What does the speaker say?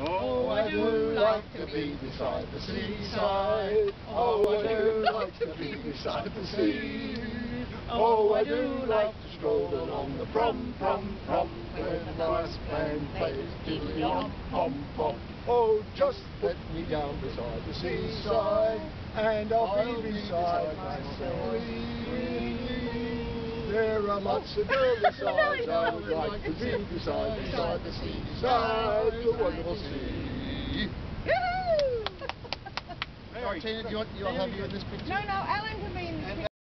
Oh, I do like to be beside the seaside. Oh, I do like to be beside the sea. Oh, I do like to stroll along the prom, where the brass band plays diddly-om, pom. Oh, just let me down beside the seaside, and I'll be beside myself. There are lots of girly sides I would like to be beside the seaside, the wonderful sea. Tarkine, do you want have you in this picture? No, Alan can be in this picture.